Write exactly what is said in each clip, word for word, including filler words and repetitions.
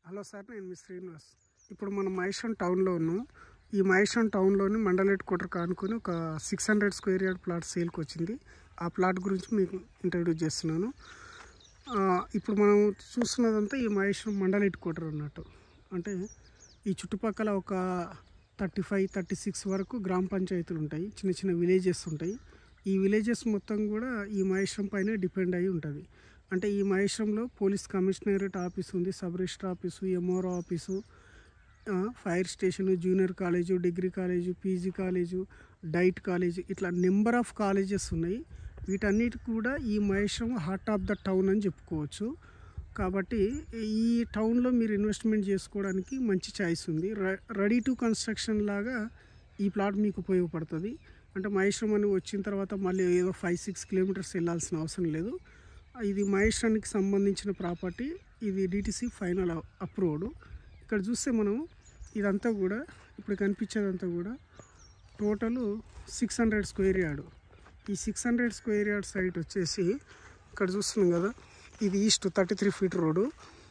Hello sir, నేను మీ శ్రీనివాస్. ఇప్పుడు మనం మహేశ్వరం టౌన్లో ఉన్నాం. ఈ మహేశ్వరం టౌన్లోని మండల్ హెడ్ క్వార్టర్ కానుకొని ఒక six hundred square yard plot సేల్కి వచ్చింది. ఆ ప్లాట్ గురించి మీకు ఇంట్రడ్యూస్ చేస్తున్నాను. ఇప్పుడు మనం చూస్తున్నదంతా ఈ మహేశ్వరం మండల్ హెడ్ క్వార్టర్ అన్నట్టు. అంటే ఈ చుట్టుపక్కల ఒక థర్టీ ఫైవ్ థర్టీ సిక్స్ వరకు గ్రామ పంచాయతీలు ఉంటాయి, చిన్న చిన్న విలేజెస్ ఉంటాయి. ఈ విలేజెస్ మొత్తం కూడా ఈ మహేశ్వరం పైన డిపెండ్ అయి ఉంటుంది. అంటే ఈ మహేశ్వరంలో పోలీస్ కమిషనరేట్ ఆఫీస్ ఉంది, sub register office, MRO office, fire station, junior college, degree college, PG college, DIET college, ఇట్లా నెంబర్ ఆఫ్ కాలేజెస్ ఉన్నాయి. వీటన్నిటి కూడా ఈ Maheshwaram heart of the town అని చెప్పుకోవచ్చు. కాబట్టి ఈ టౌన్లో మీరు ఇన్వెస్ట్మెంట్ చేసుకోవడానికి మంచి ఛాయిస్ ఉంది. రెడీ టు కన్స్ట్రక్షన్ లాగా ఈ ప్లాట్ మీకు ఉపయోగపడుతుంది. అంటే మహేశ్వరం అని వచ్చిన తర్వాత మళ్ళీ ఏదో ఫైవ్ సిక్స్ కిలోమీటర్స్ వెళ్ళాల్సిన అవసరం లేదు. ఇది మహేశ్వరానికి సంబంధించిన ప్రాపర్టీ. ఇది డిటిసి ఫైనల్ అప్రూవ్డ్. ఇక్కడ చూస్తే మనం ఇదంతా కూడా ఇప్పుడు కనిపించేదంతా కూడా total six hundred square yard. ఈ six hundred square yard site వచ్చేసి ఇక్కడ చూస్తున్నాం కదా, ఇది east thirty three feet road.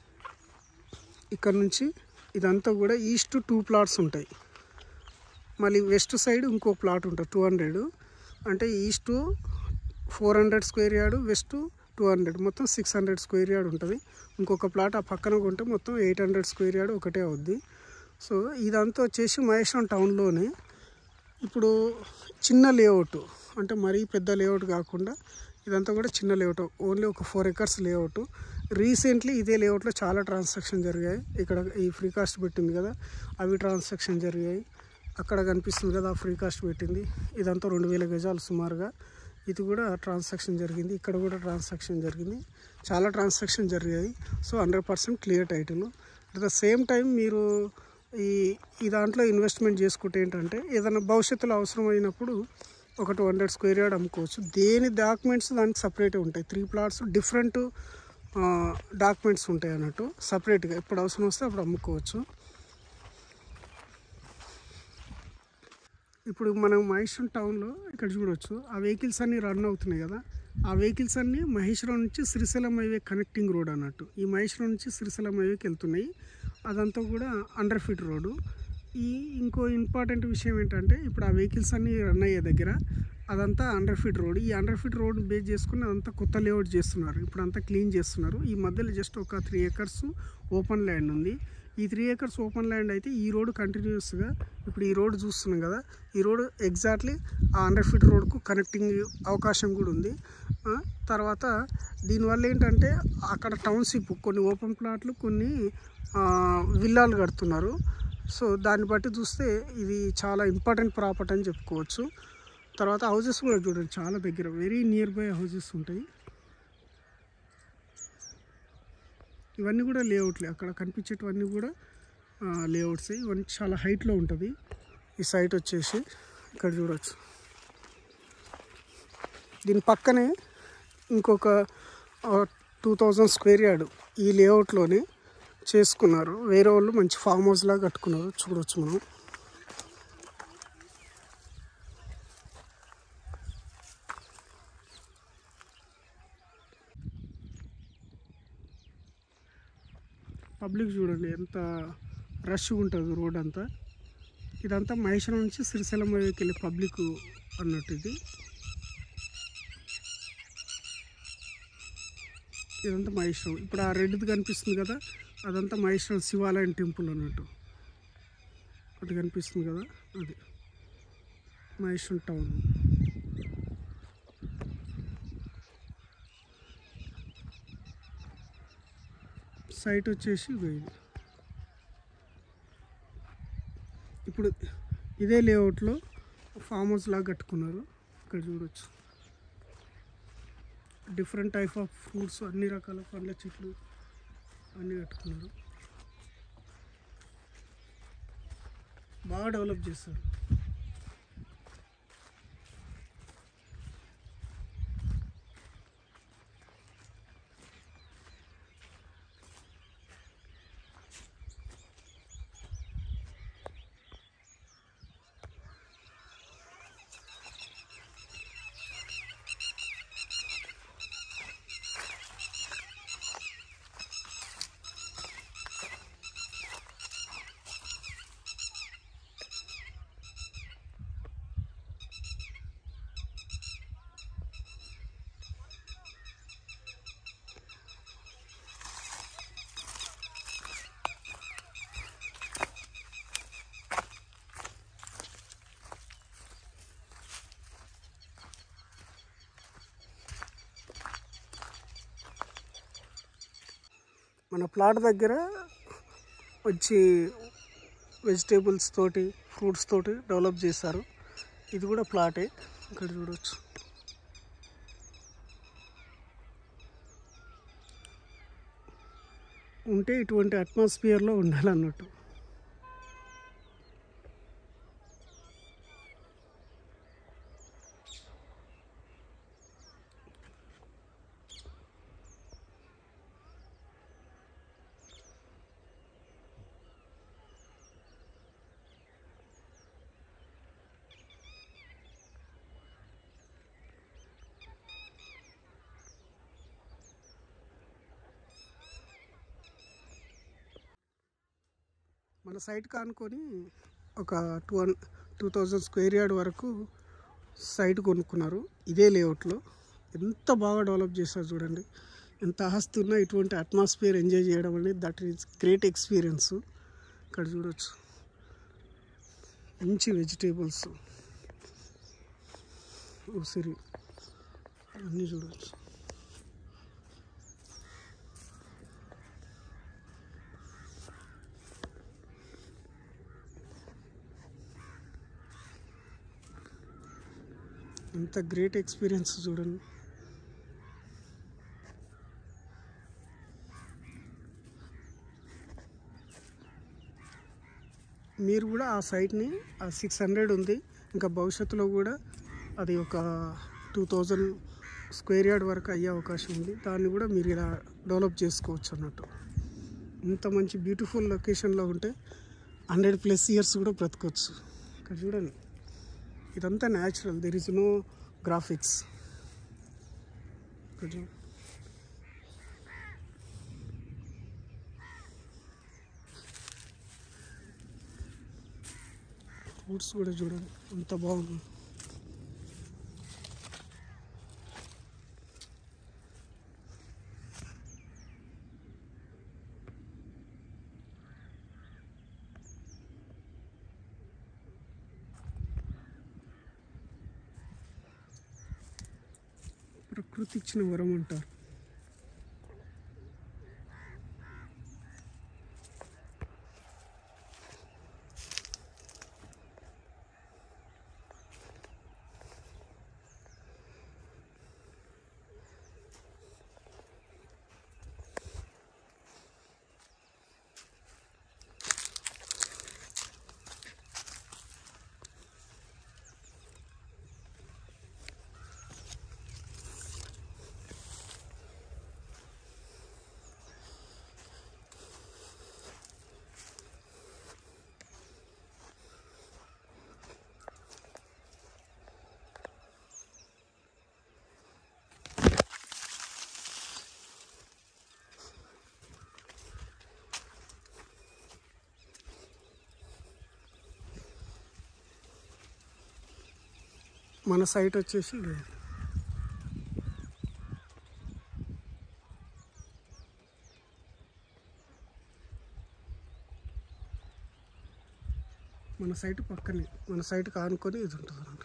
ఇక్కడ నుంచి ఇదంతా కూడా ఈస్ట్ టూ ప్లాట్స్ ఉంటాయి. మళ్ళీ వెస్ట్ సైడ్ ఇంకో ప్లాట్ ఉంటుంది టూ హండ్రెడ్. అంటే east four hundred square yard, west two hundred, మొత్తం సిక్స్ హండ్రెడ్ స్క్వేర్ యార్డ్ ఉంటుంది. ఇంకొక ప్లాట్ ఆ పక్కన కొంటే మొత్తం ఎయిట్ హండ్రెడ్ స్క్వేర్ యార్డ్ ఒకటే అవుద్ది. సో ఇదంతా వచ్చేసి మహేశ్వరం టౌన్లోనే. ఇప్పుడు చిన్న లేఅవుట్, అంటే మరీ పెద్ద లేఅవుట్ కాకుండా ఇదంతా కూడా చిన్న లేఅవుట్, ఓన్లీ ఒక ఫోర్ ఎకర్స్ లేఅవుట్. రీసెంట్లీ ఇదే లేఅవుట్లో చాలా ట్రాన్సాక్షన్ జరిగాయి. ఇక్కడ ఈ ఫ్రీ కాస్ట్ పెట్టింది కదా, అవి ట్రాన్సాక్షన్ జరిగాయి. అక్కడ కనిపిస్తుంది కదా, ఫ్రీ కాస్ట్ పెట్టింది. ఇదంతా రెండు వేల గజాలు సుమారుగా. ఇది కూడా ట్రాన్సాక్షన్ జరిగింది. ఇక్కడ కూడా ట్రాన్సాక్షన్ జరిగింది. చాలా ట్రాన్సాక్షన్ జరిగాయి. So hundred percent clear title. At the same time మీరు ఈ ఈ దాంట్లో ఇన్వెస్ట్మెంట్ చేసుకుంటే ఏంటంటే ఏదైనా భవిష్యత్తులో అవసరమైనప్పుడు ఒక టూ హండ్రెడ్ స్క్వేర్ యార్డ్ అమ్ముకోవచ్చు. దేని డాక్యుమెంట్స్ దానికి సపరేట్గా ఉంటాయి. త్రీ ప్లాట్స్ డిఫరెంట్ డాక్యుమెంట్స్ ఉంటాయి అన్నట్టు సపరేట్గా. ఎప్పుడు అవసరం వస్తే అప్పుడు అమ్ముకోవచ్చు. ఇప్పుడు మనం మహేశ్వరం టౌన్లో ఇక్కడ చూడవచ్చు, ఆ వెహికల్స్ అన్నీ రన్ అవుతున్నాయి కదా. ఆ వెహికల్స్ అన్నీ మహేశ్వరం నుంచి శ్రీశైలం హైవే కనెక్టింగ్ రోడ్ అన్నట్టు. ఈ మహేశ్వరం నుంచి శ్రీశైలం హైవేకి వెళ్తున్నాయి. అదంతా కూడా హండ్రెడ్ ఫీట్ రోడ్డు. ఈ ఇంకో ఇంపార్టెంట్ విషయం ఏంటంటే ఇప్పుడు ఆ వెహికల్స్ అన్నీ రన్ అయ్యే దగ్గర అదంతా హండ్రెడ్ ఫీట్ రోడ్. ఈ హండ్రెడ్ ఫీట్ రోడ్ బేస్ చేసుకుని అదంతా కొత్త లేఅవుట్ చేస్తున్నారు. ఇప్పుడు అంతా క్లీన్ చేస్తున్నారు. ఈ మధ్యలో జస్ట్ ఒక త్రీ ఎకర్స్ ఓపెన్ ల్యాండ్ ఉంది. ఈ త్రీ ఎకర్స్ ఓపెన్ ల్యాండ్ అయితే ఈ రోడ్ కంటిన్యూస్గా ఇప్పుడు ఈ రోడ్ చూస్తున్నాం కదా, ఈ రోడ్ ఎగ్జాక్ట్లీ ఆ హండ్రెడ్ ఫీట్ రోడ్కు కనెక్టింగ్ అవకాశం కూడా ఉంది. తర్వాత దీనివల్ల ఏంటంటే అక్కడ టౌన్షిప్ కొన్ని ఓపెన్ ప్లాట్లు, కొన్ని విల్లాలు కడుతున్నారు. సో దాన్ని బట్టి చూస్తే ఇది చాలా ఇంపార్టెంట్ ప్రాపర్టీ అని చెప్పుకోవచ్చు. తర్వాత హౌజెస్ కూడా చూడండి, చాలా దగ్గర వెరీ నియర్ బై హౌజెస్ ఉంటాయి. ఇవన్నీ కూడా లేఅవుట్లే, అక్కడ కనిపించేటివన్నీ కూడా లేఅవుట్సే. ఇవన్నీ చాలా హైట్లో ఉంటుంది. ఈ సైట్ వచ్చేసి ఇక్కడ చూడవచ్చు. దీని పక్కనే ఇంకొక టూ థౌజండ్ స్క్వేర్ యార్డ్ ఈ లేఅవుట్లోనే చేసుకున్నారు. వేరే వాళ్ళు మంచి ఫామ్ హౌస్ లాగా కట్టుకున్నారు. చూడవచ్చు మనం. పబ్లిక్ చూడండి ఎంత రష్గా ఉంటుంది రోడ్ అంతా. ఇదంతా మహేశ్వరం నుంచి శ్రీశైలం వైపుకి వెళ్ళే పబ్లిక్ అన్నట్టు. ఇది ఇదంతా మహేశ్వరం. ఇప్పుడు ఆ రెడ్ది కనిపిస్తుంది కదా, అదంతా మహేశ్వరం శివాలయం టెంపుల్ అన్నట్టు. అది కనిపిస్తుంది కదా, అది మహేశ్వరం టౌన్. సైట్ వచ్చేసి ఇది. ఇప్పుడు ఇదే లేఅవుట్లో ఫామ్ హౌస్ లాగా కట్టుకున్నారు. ఇక్కడ చూడవచ్చు డిఫరెంట్ టైప్ ఆఫ్ ఫ్రూట్స్, అన్ని రకాల పండ్ల చెట్లు అన్నీ కట్టుకున్నారు. బాగా డెవలప్ చేస్తారు. మన ప్లాట్ దగ్గర వచ్చి వెజిటేబుల్స్ తోటి ఫ్రూట్స్ తోటి డెవలప్ చేశారు. ఇది కూడా ప్లాటే, ఇక్కడ చూడవచ్చు. ఉంటే ఇటువంటి అట్మాస్ఫియర్లో ఉండాలన్నట్టు. మన సైట్ కానుకొని ఒక టూ హన్ టూ థౌజండ్ స్క్వేర్ యార్డ్ వరకు సైట్ కొనుక్కున్నారు. ఇదే లేఅవుట్లో ఎంత బాగా డెవలప్ చేశారు చూడండి. ఎంత ఆస్తి ఉన్నా ఇటువంటి అట్మాస్ఫియర్ ఎంజాయ్ చేయడం అనేది దట్ ఈస్ గ్రేట్ ఎక్స్పీరియన్స్. ఇక్కడ చూడవచ్చు మంచి వెజిటేబుల్స్, ఉసిరి అన్నీ చూడవచ్చు. ఎంత గ్రేట్ ఎక్స్పీరియన్స్ చూడండి. మీరు కూడా ఆ సైట్ని ఆ సిక్స్ హండ్రెడ్ ఉంది, ఇంకా భవిష్యత్తులో కూడా అది ఒక టూ థౌజండ్ స్క్వేర్ యార్డ్ వరకు అయ్యే అవకాశం ఉంది. దాన్ని కూడా మీరు ఇలా డెవలప్ చేసుకోవచ్చు అన్నట్టు. ఇంత మంచి బ్యూటిఫుల్ లొకేషన్లో ఉంటే హండ్రెడ్ ప్లస్ ఇయర్స్ కూడా బ్రతకొచ్చు. ఇక్కడ చూడండి, ఇదంతా natural, there is no graphics. Fruits కూడా చూడండి అంత బాగుంది. ప్రకృతి ఇచ్చిన వరం అంటారు. మన సైట్ వచ్చేసి మన సైట్ పక్కనే, మన సైట్ కానుకొని ఇది ఉంటుంది అన్నమాట.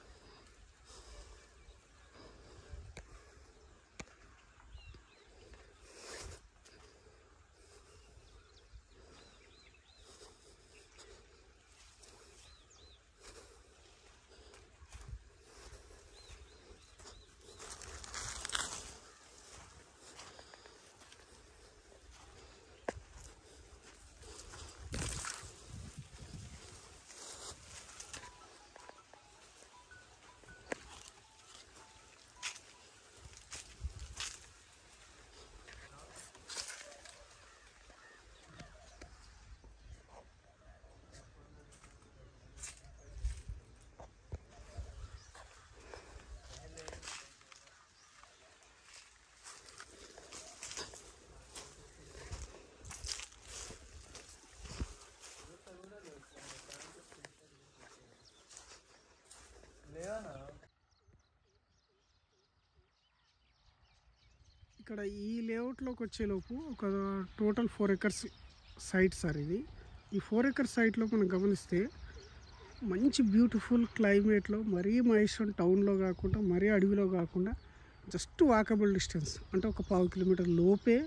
ఇక్కడ ఈ లేఅవుట్లోకి వచ్చేలోపు ఒక total four acres site sir ఇది. ఈ ఫోర్ ఎకర్స్ సైట్లో మనం గమనిస్తే మంచి బ్యూటిఫుల్ క్లైమేట్లో, మరీ మహేశ్వరం టౌన్లో కాకుండా మరీ అడవిలో కాకుండా జస్ట్ వాకబుల్ డిస్టెన్స్, అంటే ఒక పావు కిలోమీటర్ లోపే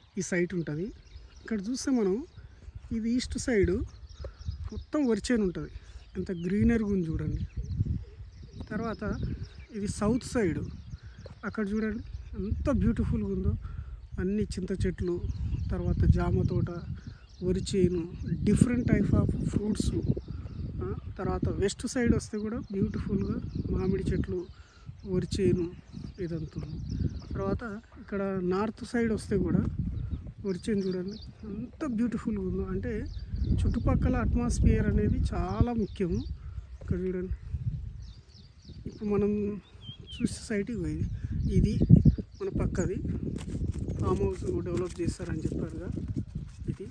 ఈ సైట్ ఉంటుంది. ఇక్కడ చూస్తే మనం ఇది ఈస్ట్ సైడు మొత్తం వరి చేను ఉంటుంది, ఎంత గ్రీనరీగా ఉంది చూడండి. తర్వాత ఇది సౌత్ సైడు, అక్కడ చూడండి ఎంత బ్యూటిఫుల్గా ఉందో, అన్ని చింత చెట్లు, తర్వాత జామ తోట, వరి చేను, డిఫరెంట్ టైప్ ఆఫ్ ఫ్రూట్స్. తర్వాత వెస్ట్ సైడ్ వస్తే కూడా బ్యూటిఫుల్గా మామిడి చెట్లు, వరి చేను ఇదంతా. తర్వాత ఇక్కడ నార్త్ సైడ్ వస్తే కూడా వరి చేను చూడండి ఎంత బ్యూటిఫుల్గా ఉందో. అంటే చుట్టుపక్కల అట్మాస్ఫియర్ అనేది చాలా ముఖ్యము. ఇక్కడ చూడండి, ఇప్పుడు మనం చూసే సైట్ ఇది ఇది మన పక్కది ఫామ్ హౌస్ డెవలప్ చేస్తారని చెప్పారుగా. ఇది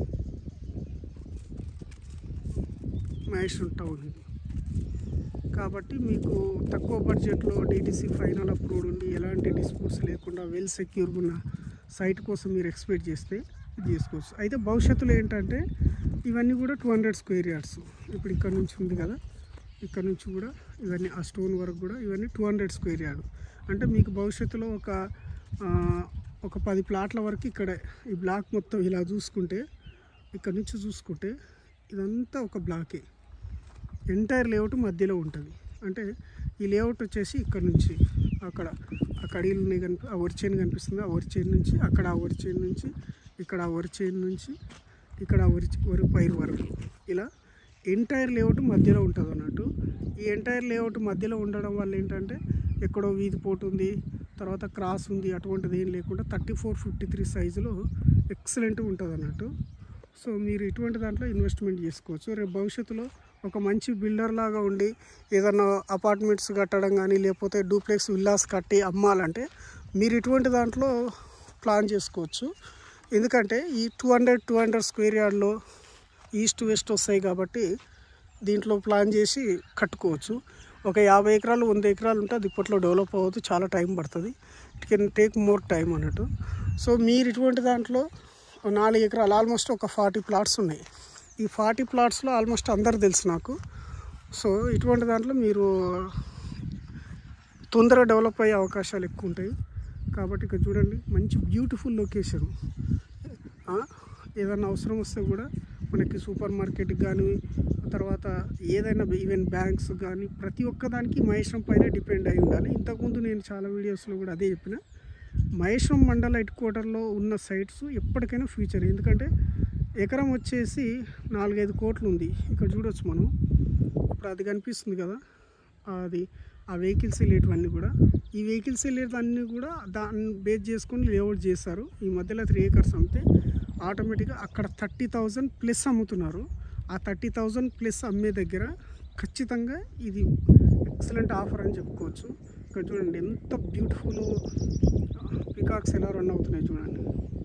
మహేశ్వరం టౌన్ ఇది. కాబట్టి మీకు తక్కువ బడ్జెట్లో డీటీసీ ఫైనల్ అప్రూవ్డ్ ఉండి ఎలాంటి డిస్ప్యూట్స్ లేకుండా వెల్ సెక్యూర్గా ఉన్న సైట్ కోసం మీరు ఎక్స్పెక్ట్ చేస్తే ఇది చేసుకోవచ్చు. అయితే భవిష్యత్తులో ఏంటంటే ఇవన్నీ కూడా టూ హండ్రెడ్ స్క్వేర్ యార్డ్స్. ఇప్పుడు ఇక్కడ నుంచి ఉంది కదా, ఇక్కడ నుంచి కూడా ఇవన్నీ ఆ స్టోన్ వరకు కూడా ఇవన్నీ టూ హండ్రెడ్ స్క్వేర్ యార్డ్. అంటే మీకు భవిష్యత్తులో ఒక ఒక పది ప్లాట్ల వరకు ఇక్కడ ఈ బ్లాక్ మొత్తం ఇలా చూసుకుంటే, ఇక్కడ నుంచి చూసుకుంటే ఇదంతా ఒక బ్లాకే, ఎంటైర్ లేఅవుట్ మధ్యలో ఉంటుంది. అంటే ఈ లేఅవుట్ వచ్చేసి ఇక్కడ నుంచి అక్కడ ఆ కడీలు కనిపి ఆ వరి చేను కనిపిస్తుంది, ఆ వరి చేను నుంచి అక్కడ ఆ వరి చేను నుంచి ఇక్కడ ఆ వరి చేను నుంచి ఇక్కడ ఆ వరి వరి పైరు వరకు ఇలా ఎంటైర్ లేఅవుట్ మధ్యలో ఉంటుంది అన్నట్టు. ఈ ఎంటైర్ లేఅవుట్ మధ్యలో ఉండడం వల్ల ఏంటంటే ఎక్కడో వీధి పోటు ఉంది, తర్వాత క్రాస్ ఉంది, అటువంటిది ఏం లేకుండా థర్టీ ఫోర్ ఫిఫ్టీ త్రీ సైజులో ఎక్సలెంట్గా ఉంటుంది అన్నట్టు. సో మీరు ఇటువంటి దాంట్లో ఇన్వెస్ట్మెంట్ చేసుకోవచ్చు. రేపు భవిష్యత్తులో ఒక మంచి బిల్డర్ లాగా ఉండి ఏదన్నా అపార్ట్మెంట్స్ కట్టడం కానీ లేకపోతే డూప్లెక్స్ విల్లాస్ కట్టి అమ్మాలంటే మీరు ఇటువంటి దాంట్లో ప్లాన్ చేసుకోవచ్చు. ఎందుకంటే ఈ two hundred two hundred square యార్డ్లో ఈస్ట్ వెస్ట్ వస్తాయి కాబట్టి దీంట్లో ప్లాన్ చేసి కట్టుకోవచ్చు. ఒక యాభై ఎకరాలు వంద ఎకరాలు ఉంటే అది ఇప్పట్లో డెవలప్ అవ్వదు, చాలా టైం పడుతుంది. It can take more time అన్నట్టు. సో మీరు ఇటువంటి దాంట్లో నాలుగు ఎకరాలు ఆల్మోస్ట్ ఒక ఫార్టీ ప్లాట్స్ ఉన్నాయి. ఈ ఫార్టీ ప్లాట్స్లో ఆల్మోస్ట్ అందరు తెలుసు నాకు. సో ఇటువంటి దాంట్లో మీరు తొందరగా డెవలప్ అయ్యే అవకాశాలు ఎక్కువ ఉంటాయి. కాబట్టి ఇక్కడ చూడండి మంచి బ్యూటిఫుల్ లొకేషన్. ఏదైనా అవసరం వస్తే కూడా మనకి సూపర్ మార్కెట్ కానీ తర్వాత ఏదైనా ఈవెన్ బ్యాంక్స్ కానీ ప్రతి ఒక్కదానికి మహేశ్వరం పైన డిపెండ్ అయి ఉండాలి. ఇంతకుముందు నేను చాలా వీడియోస్లో కూడా అదే చెప్పిన. మహేశ్వరం మండల హెడ్ క్వార్టర్లో ఉన్న సైట్స్ ఎప్పటికైనా ఫ్యూచర్. ఎందుకంటే ఎకరం వచ్చేసి నాలుగైదు కోట్లు ఉంది. ఇక్కడ చూడవచ్చు మనం, ఇప్పుడు అది కనిపిస్తుంది కదా, అది ఆ వెహికల్స్ వెళ్ళేటివన్నీ కూడా ఈ వెహికల్స్ వెళ్ళేటివన్నీ కూడా దాన్ని బేస్ చేసుకొని లేఅవుట్ చేస్తారు. ఈ మధ్యలో త్రీ ఏకర్స్ అమ్మితే ఆటోమేటిక్గా అక్కడ థర్టీ థౌజండ్ ప్లస్ అమ్ముతున్నారు. ఆ థర్టీ థౌజండ్ ప్లస్ అమ్మే దగ్గర ఖచ్చితంగా ఇది ఎక్సలెంట్ ఆఫర్ అని చెప్పుకోవచ్చు. ఇక్కడ చూడండి ఎంత బ్యూటిఫుల్ పీకాక్స్ ఎలా రన్ అవుతున్నాయి చూడండి.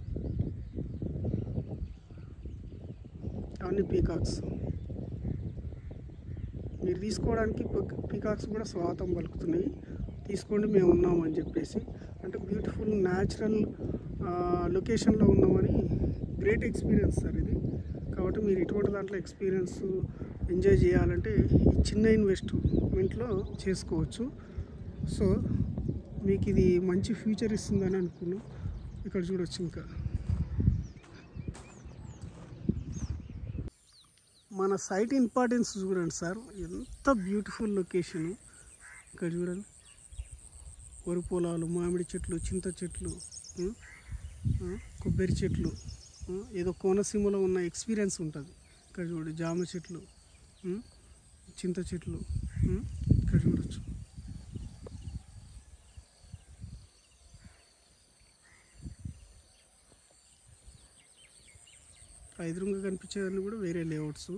అవన్నీ పీకాక్స్ మీరు తీసుకోవడానికి పీకాక్స్ కూడా స్వాగతం పలుకుతున్నాయి. తీసుకోండి మేము ఉన్నామని చెప్పేసి. అంటే బ్యూటిఫుల్ న్యాచురల్ లొకేషన్లో ఉన్నామని గ్రేట్ ఎక్స్పీరియన్స్ సార్ ఇది. కాబట్టి మీరు ఇటువంటి దాంట్లో ఎక్స్పీరియన్స్ ఎంజాయ్ చేయాలంటే ఈ చిన్న ఇన్వెస్ట్మెంట్లో చేసుకోవచ్చు. సో మీకు ఇది మంచి ఫ్యూచర్ ఇస్తుందని అనుకున్నాను. ఇక్కడ చూడవచ్చు, ఇంకా మన సైట్ ఇంపార్టెన్స్ చూడండి సార్, ఎంత బ్యూటిఫుల్ లొకేషన్. ఇక్కడ చూడండి వరి పొలాలు, మామిడి చెట్లు, చింత చెట్లు, కొబ్బరి చెట్లు, ఏదో కోనసీమలో ఉన్న ఎక్స్పీరియన్స్ ఉంటుంది. ఇక్కడ చూడండి జామ చెట్లు, చింత చెట్లు, ఇక్కడ చూడవచ్చు. ఎదురుగా కనిపించేవన్నీ కూడా వేరే లేఅవుట్స్.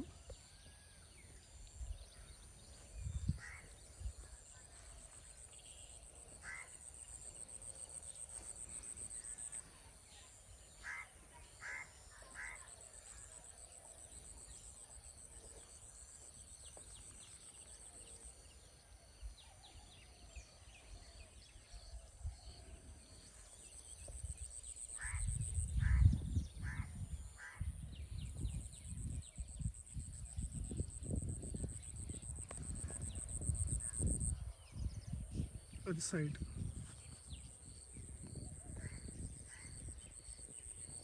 అది సైడ్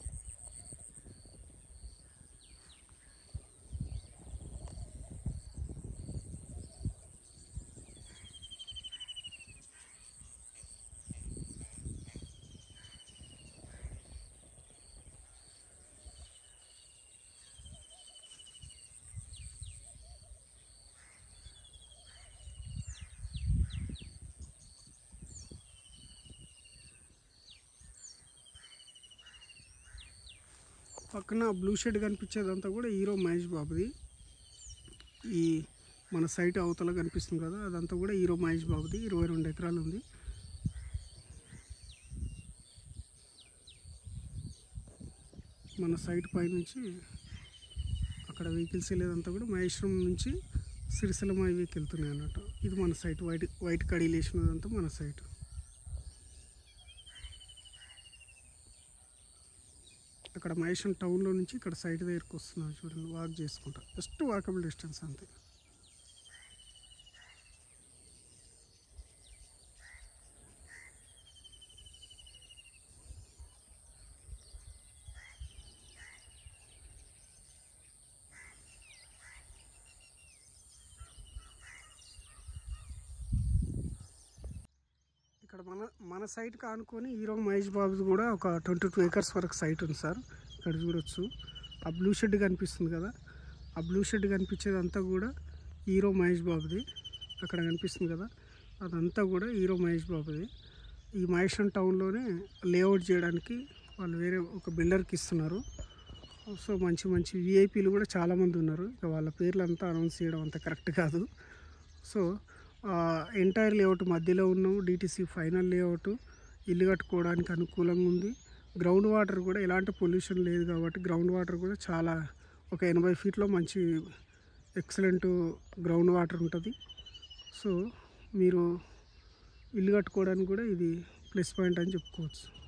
పక్కన బ్లూ షెడ్ కనిపించేదంతా కూడా హీరో మహేష్ బాబుది. ఈ మన సైట్ అవతల కనిపిస్తుంది కదా, అదంతా కూడా హీరో మహేష్ బాబుది. ఇరవై రెండు ఎకరాలు ఉంది. మన సైట్ పై నుంచి అక్కడ వెహికల్స్ వెళ్ళేదంతా కూడా మహేశ్వరం నుంచి సిరిసిల్ల హైవేకి వెళ్తున్నాయి అన్నట్టు. ఇది మన సైట్, వైట్ వైట్ కడీలు వేసినదంతా మన సైట్. అక్కడ మహేశ్వరం టౌన్లో నుంచి ఇక్కడ సైట్ దగ్గరికి వస్తున్నారు చూడండి, వాక్ చేసుకుంటా. జస్ట్ వాకబుల్ డిస్టెన్స్ అంతే. ఇక్కడ మన మన సైట్కి ఆనుకొని హీరో మహేష్ బాబుది కూడా ఒక ట్వంటీ టూ ఏకర్స్ వరకు సైట్ ఉంది సార్. ఇక్కడ చూడొచ్చు, ఆ బ్లూ షెడ్ కనిపిస్తుంది కదా, ఆ బ్లూ షెడ్ కనిపించేదంతా కూడా హీరో మహేష్ బాబుది. అక్కడ కనిపిస్తుంది కదా, అదంతా కూడా హీరో మహేష్ బాబుది. ఈ మహేశ్వరం టౌన్లోనే లేఅవుట్ చేయడానికి వాళ్ళు వేరే ఒక బిల్డర్కి ఇస్తున్నారు. సో మంచి మంచి విఐపీలు కూడా చాలామంది ఉన్నారు. ఇక వాళ్ళ పేర్లు అంతా అనౌన్స్ చేయడం అంత కరెక్ట్ కాదు. సో ఎంటైర్ లేఅవుట్ మధ్యలో ఉన్నాము. డిటీసీ ఫైనల్ లేఅవుట్, ఇల్లు కట్టుకోవడానికి అనుకూలంగా ఉంది. గ్రౌండ్ వాటర్ కూడా ఎలాంటి పొల్యూషన్ లేదు కాబట్టి గ్రౌండ్ వాటర్ కూడా చాలా ఒక ఎనభై ఫీట్లో మంచి ఎక్సలెంట్ గ్రౌండ్ వాటర్ ఉంటుంది. సో మీరు ఇల్లు కట్టుకోవడానికి కూడా ఇది ప్లస్ పాయింట్ అని చెప్పుకోవచ్చు.